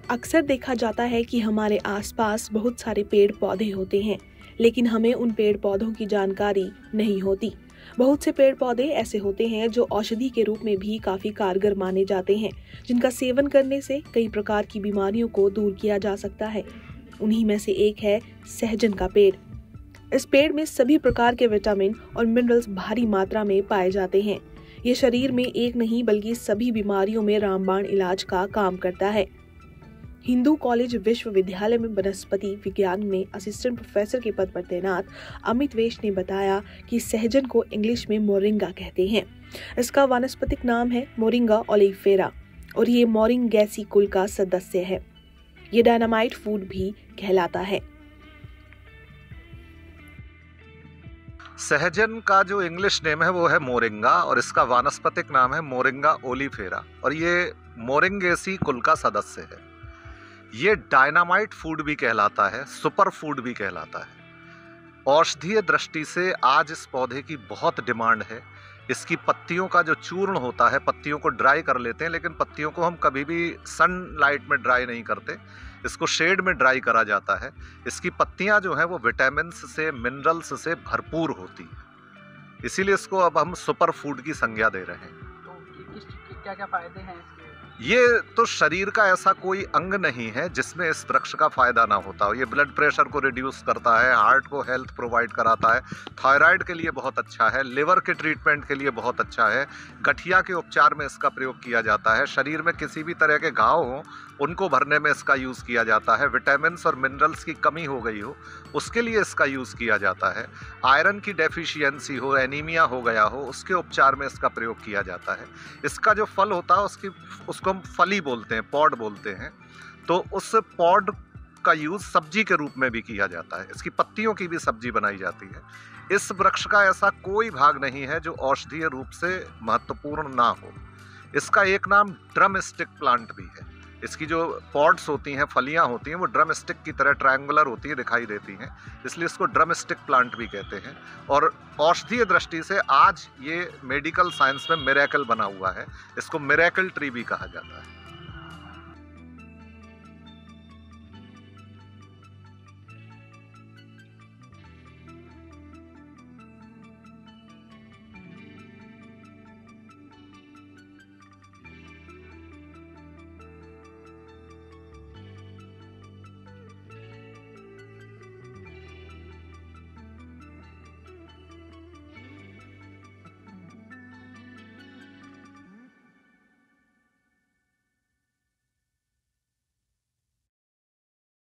अक्सर देखा जाता है कि हमारे आसपास बहुत सारे पेड़ पौधे होते हैं, लेकिन हमें उन पेड़ पौधों की जानकारी नहीं होती। बहुत से पेड़ पौधे ऐसे होते हैं जो औषधि के रूप में भी काफी कारगर माने जाते हैं, जिनका सेवन करने से कई प्रकार की बीमारियों को दूर किया जा सकता है। उन्हीं में से एक है सहजन का पेड़। इस पेड़ में सभी प्रकार के विटामिन और मिनरल्स भारी मात्रा में पाए जाते हैं। ये शरीर में एक नहीं बल्कि सभी बीमारियों में रामबाण इलाज का काम करता है। हिंदू कॉलेज विश्वविद्यालय में वनस्पति विज्ञान में असिस्टेंट प्रोफेसर के पद पर तैनात अमित वैश ने बताया कि सहजन को इंग्लिश में मोरिंगा कहते हैं। इसका वानस्पतिक नाम है मोरिंगा ओलिफेरा और ये मोरिंगेसी कुल का सदस्य है। ये डायनामाइट फूड भी कहलाता है। सहजन का जो इंग्लिश नेम है वो है मोरिंगा और इसका वानस्पतिक नाम है मोरिंगा ओलिफेरा और ये मोरिंगेसी कुल का सदस्य है। ये डायनामाइट फूड भी कहलाता है, सुपर फूड भी कहलाता है। औषधीय दृष्टि से आज इस पौधे की बहुत डिमांड है। इसकी पत्तियों का जो चूर्ण होता है, पत्तियों को ड्राई कर लेते हैं, लेकिन पत्तियों को हम कभी भी सनलाइट में ड्राई नहीं करते, इसको शेड में ड्राई करा जाता है। इसकी पत्तियां जो हैं वो विटामिन्स से, मिनरल्स से भरपूर होती है, इसीलिए इसको अब हम सुपर फूड की संज्ञा दे रहे हैं। तो क्या क्या फायदे हैं इसके? ये तो शरीर का ऐसा कोई अंग नहीं है जिसमें इस वृक्ष का फायदा ना होता हो। ये ब्लड प्रेशर को रिड्यूस करता है, हार्ट को हेल्थ प्रोवाइड कराता है, थायराइड के लिए बहुत अच्छा है, लिवर के ट्रीटमेंट के लिए बहुत अच्छा है, गठिया के उपचार में इसका प्रयोग किया जाता है, शरीर में किसी भी तरह के घाव हों उनको भरने में इसका यूज़ किया जाता है, विटामिन्स और मिनरल्स की कमी हो गई हो उसके लिए इसका यूज़ किया जाता है, आयरन की डेफिशिएंसी हो, एनीमिया हो गया हो उसके उपचार में इसका प्रयोग किया जाता है। इसका जो फल होता है उसको हम फली बोलते हैं, पॉड बोलते हैं, तो उस पॉड का यूज़ सब्जी के रूप में भी किया जाता है। इसकी पत्तियों की भी सब्जी बनाई जाती है। इस वृक्ष का ऐसा कोई भाग नहीं है जो औषधीय रूप से महत्वपूर्ण ना हो। इसका एक नाम ड्रम स्टिक प्लांट भी है। इसकी जो पॉड्स होती हैं, फलियां होती हैं, वो ड्रम स्टिक की तरह ट्रायंगुलर होती है, दिखाई देती हैं, इसलिए इसको ड्रम स्टिक प्लांट भी कहते हैं। और औषधीय दृष्टि से आज ये मेडिकल साइंस में मिरेकल बना हुआ है, इसको मिरेकल ट्री भी कहा जाता है।